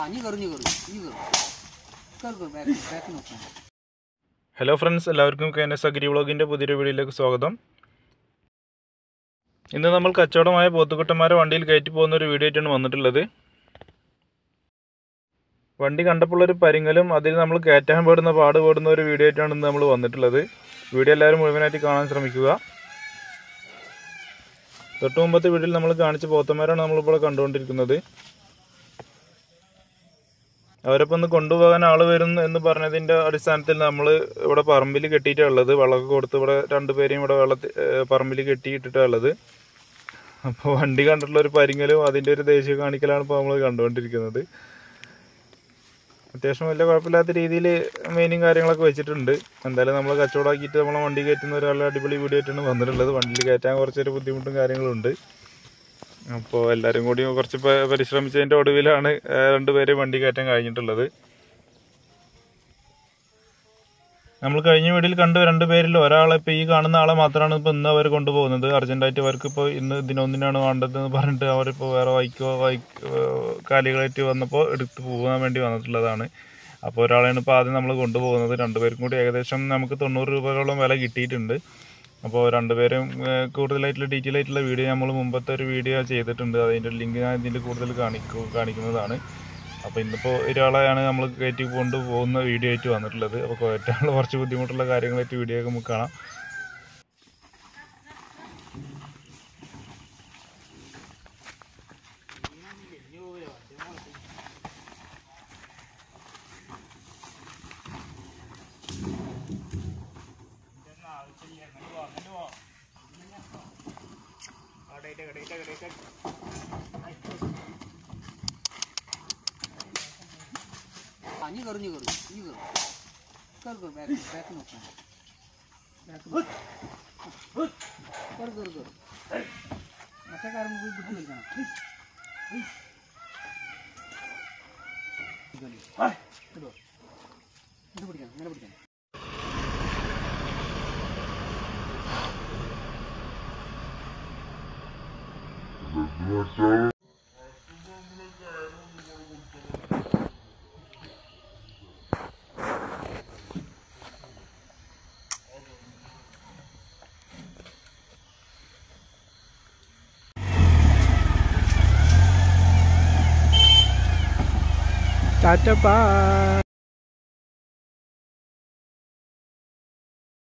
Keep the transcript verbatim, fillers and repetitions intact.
Hello friends, എല്ലാവർക്കും K N S agri വ്ളോഗിൻ്റെ പുതിയൊരു വീഡിയോയിലേക്ക് സ്വാഗതം. ഇന്ന് നമ്മൾ കച്ചവടമായ പോത്തുകുട്ടന്മാരെ വണ്ടിയിൽ കയറ്റി പോകുന്ന ഒരു വീഡിയോ ആയിട്ടാണ് വന്നിട്ടുള്ളത്. വണ്ടി കണ്ടപ്പോഴൊരു പരിങ്ങലും അതിൽ നമ്മൾ കയറ്റാൻ പെടുന്ന പാട് പെടുന്ന ഒരു വീഡിയോ ആയിട്ടാണ് ഇന്ന് നമ്മൾ വന്നിട്ടുള്ളത്. വീഡിയോ എല്ലാവരും മുഴുവനായിട്ട് കാണാൻ ശ്രമിക്കുക. തൊട്ട് മുമ്പത്തെ വീഡിയോയിൽ നമ്മൾ കാണിച്ച പോത്തന്മാരാണ് നമ്മളിപ്പോൾ കണ്ടുകൊണ്ടിരിക്കുന്നത്. അവരപ്പോൾ ഒന്ന് കൊണ്ടുപോകാൻ ആൾ വരും എന്ന് പറഞ്ഞതിൻ്റെ അടിസ്ഥാനത്തിൽ നമ്മൾ ഇവിടെ പറമ്പിൽ കെട്ടിയിട്ടുള്ളത്, വെള്ളമൊക്കെ കൊടുത്ത് ഇവിടെ രണ്ടുപേരെയും ഇവിടെ വെള്ളത്തിൽ പറമ്പിൽ കെട്ടിയിട്ടിട്ടുള്ളത്. അപ്പോൾ വണ്ടി കണ്ടിട്ടുള്ളൊരു പരിങ്ങലും അതിൻ്റെ ഒരു ദേഷ്യം കാണിക്കലാണ് ഇപ്പോൾ നമ്മൾ കണ്ടുകൊണ്ടിരിക്കുന്നത്. അത്യാവശ്യം വലിയ കുഴപ്പമില്ലാത്ത രീതിയിൽ മെയിനും കാര്യങ്ങളൊക്കെ വെച്ചിട്ടുണ്ട്. എന്തായാലും നമ്മൾ കച്ചവടമാക്കിയിട്ട് നമ്മളെ വണ്ടി കയറ്റുന്ന ഒരാളുടെ അടിപൊളി വീഡിയോ ആയിട്ടാണ് വന്നിട്ടുള്ളത്. വണ്ടിയിൽ കയറ്റാൻ കുറച്ചൊരു ബുദ്ധിമുട്ടും കാര്യങ്ങളുണ്ട്. അപ്പോൾ എല്ലാവരും കൂടി കുറച്ച് പരിശ്രമിച്ചതിൻ്റെ ഒടുവിലാണ് രണ്ടുപേരെയും വണ്ടി കയറ്റാൻ കഴിഞ്ഞിട്ടുള്ളത്. നമ്മൾ കഴിഞ്ഞ വീഡിയോയിൽ കണ്ട് രണ്ടുപേരിൽ ഒരാളെ ഇപ്പോൾ ഈ കാണുന്ന ആളെ മാത്രമാണ് ഇപ്പോൾ ഇന്ന് അവർ കൊണ്ടുപോകുന്നത്. അർജൻറ്റായിട്ട് അവർക്കിപ്പോൾ ഇന്ന് ഇതിനൊന്നിനാണ് വേണ്ടതെന്ന് പറഞ്ഞിട്ട് അവരിപ്പോൾ വേറെ വൈക്കോ വൈക്ക് കാലികളായിട്ട് വന്നപ്പോൾ എടുത്ത് പോകാൻ വേണ്ടി വന്നിട്ടുള്ളതാണ്. അപ്പോൾ ഒരാളെയാണ് ഇപ്പോൾ ആദ്യം നമ്മൾ കൊണ്ടുപോകുന്നത്. രണ്ടുപേർക്കും കൂടി ഏകദേശം നമുക്ക് തൊണ്ണൂറ് രൂപയോളം വില കിട്ടിയിട്ടുണ്ട്. അപ്പോൾ രണ്ടുപേരും കൂടുതലായിട്ടുള്ള ഡീറ്റെയിൽ ആയിട്ടുള്ള വീഡിയോ നമ്മൾ മുമ്പത്തെ ഒരു വീഡിയോ ചെയ്തിട്ടുണ്ട്. അതിൻ്റെ ലിങ്ക് ഞാൻ ഇതിൻ്റെ കൂടുതൽ കാണിക്കും കാണിക്കുന്നതാണ്. അപ്പോൾ ഇന്നിപ്പോൾ ഒരാളെയാണ് നമ്മൾ കയറ്റി കൊണ്ട് പോകുന്ന വീഡിയോ ആയിട്ട് വന്നിട്ടുള്ളത്. അപ്പോൾ കയറ്റാനുള്ള കുറച്ച് ബുദ്ധിമുട്ടുള്ള കാര്യങ്ങളായിട്ട് വീഡിയോ ഒക്കെ നമുക്ക് കാണാം. Ini karo ini karo ini karo karo karo back back no back back karo karo karo masa karo mungkin betul kan hai itu itu berikan mana berikan Tata bye.